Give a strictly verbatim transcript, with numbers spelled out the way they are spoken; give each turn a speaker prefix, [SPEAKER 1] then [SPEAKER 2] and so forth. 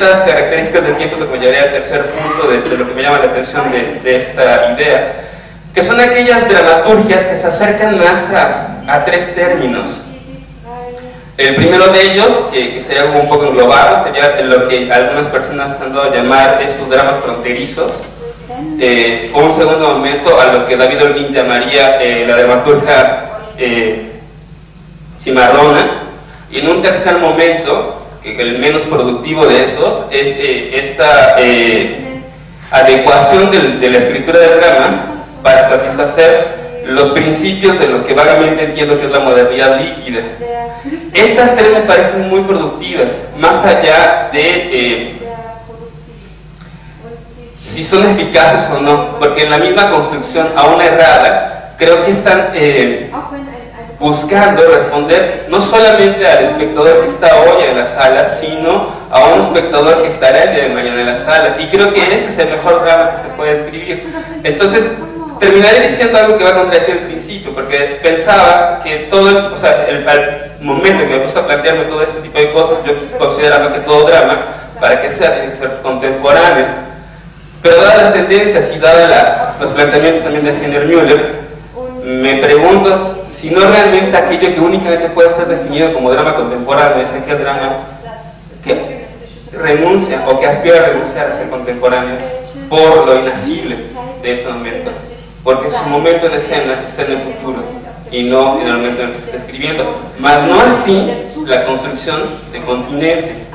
[SPEAKER 1] estas características del tiempo que me llevaría al tercer punto de, de lo que me llama la atención de, de esta idea, que son aquellas dramaturgias que se acercan más a, a tres términos. El primero de ellos, que, que sería algo un poco global, sería lo que algunas personas han dado a llamar estos dramas fronterizos, eh, o un segundo momento a lo que David Holguín llamaría eh, la dramaturgia eh, cimarrona, y en un tercer momento, que el menos productivo de esos, es eh, esta eh, adecuación de, de la escritura del drama para satisfacer los principios de lo que vagamente entiendo que es la modernidad líquida. Estas tres me parecen muy productivas, más allá de eh, si son eficaces o no, porque en la misma construcción, aún errada, creo que están eh, buscando responder no solamente al espectador que está hoy en la sala, sino a un espectador que estará el día de mañana en la sala, y creo que ese es el mejor drama que se puede escribir. Entonces, terminaré diciendo algo que va a contradecir el principio, porque pensaba que todo, el, o sea, el, al momento en que me puse a plantearme todo este tipo de cosas, yo consideraba que todo drama, para que sea, tiene que ser contemporáneo, pero dadas las tendencias y dadas la, los planteamientos también de Heiner Müller, me pregunto si no realmente aquello que únicamente puede ser definido como drama contemporáneo es aquel drama que renuncia o que aspira a renunciar a ser contemporáneo por lo inasible de ese momento, porque su momento en escena está en el futuro y no en el momento en el que se está escribiendo, más no así la construcción de continente.